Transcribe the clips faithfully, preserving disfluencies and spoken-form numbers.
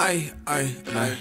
Ay, ay, ay.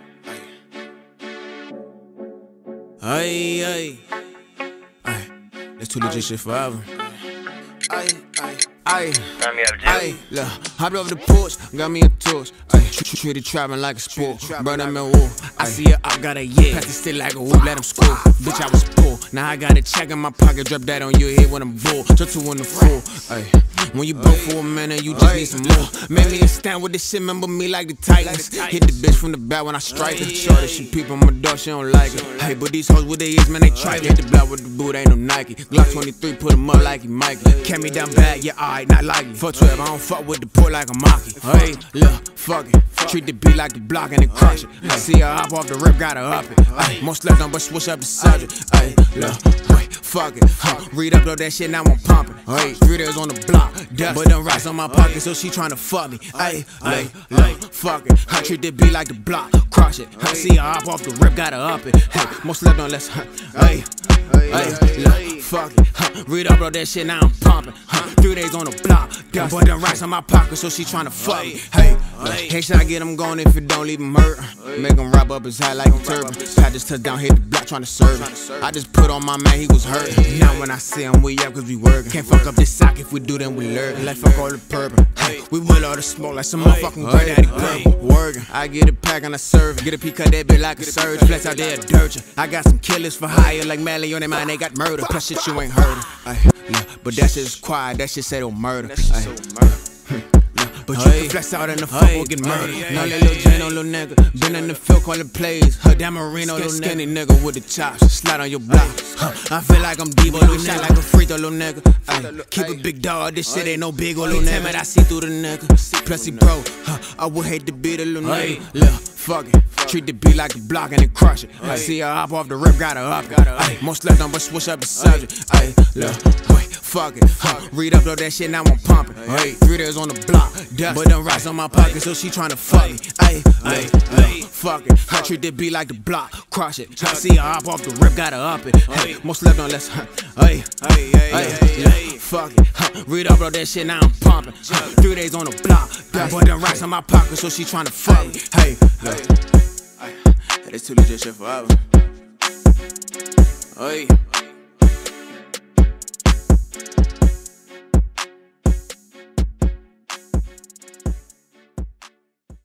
Ay, ay. Ay. That's too legit shit forever. Ay, ay. Ay, ay, look, hopped over the porch, got me a torch. Ay, treated trapping like a sport, burn them in wool. I see her, I got a yeah, pass it still like a whoop, let him score. Bitch, I was poor, now I got a check in my pocket, drop that on your head when I'm bull. Turn two in the four, ay. When you broke for a minute, you just need some more. Made me a stand with this shit, remember me like the Titans. Hit the bitch from the back when I strike her. Shorty, she peep on my dog, she don't like it. Hey, but these hoes with they is, man, they try to hit the block with the boot, ain't no Nike. Glock twenty-three, put him up like he Mikey. Kept me down bad, yeah, alright, not like me. Fuck twelve, I don't fuck with the poor like a Maki. Hey, look, fuck it. Treat the beat like the block and then crush it. I see her hop off the rip, gotta up it. Ay, most left on, but switch up the subject. Ay, look, wait, fuck it. Huh. Read up, though, that shit, now I'm pumping. Hey, three days on the block, dust. But them rocks on my pocket, so she tryna fuck me. Ay, ay, look, fuck it. I treat the beat like the block, crush it. I see her hop off the rip, gotta up it. Hey, most left on, let's, ay, ay, look, fuck it. Huh. Read up, though, that shit, now I'm pumping. Huh. Three days on the block, dust. But them rocks on my pocket, so she tryna fuck me. Hey, hey, should I get him going if it don't leave him hurt? Make him wrap up his hat like a turban. I just touched down, hit the block tryna serve it. I just put on my man, he was hurt. Now when I see him, we up cause we working. Can't fuck up this sock, if we do then we learn. Like fuck all the purple. We will all the smoke like some motherfucking great daddy purple. Working, I get a pack and I serve it. Get a peek cut that bit like a surge. Flex out there dirt. I got some killers for hire like Mally on their mind, they got murder. Plus shit you ain't heard of. But that shit is quiet, that shit say don't murder. But you can flex out in the fuck or get murdered. Now that little J no little nigga. Been in the field calling plays. Her damn Marino, little skinny nigga with the chops. Slide on your block. I feel like I'm Debo, little shot like a free throw, little nigga. Ay, keep a big dog, this shit ain't no big old little nigga. Man, I see through the nigga. Plus he bro, I would hate to be the little nigga. Look, fuck it. Treat the beat like the block and then crush it. I see her hop off the rip, gotta up it. Ay, most left on, but switch up the subject. Ay, look, wait, fuck it. Huh. Read up, though, that shit, now I'm pumping. Hey, three days on the block, dust. But them rocks on my pocket, so she tryna fuck me. Ay, ay, ay, fuck it. I treat the beat like the block, crush it. I see her hop off the rip, gotta up it. Hey, most left on, let's, ay, ay, ay, fuck it. Huh. Read up, though, that shit, now I'm pumping. Huh. Three days on the block, dust. But them rocks on my pocket, so she tryna fuck me. Hey, look. It's too legit shit forever. Hey.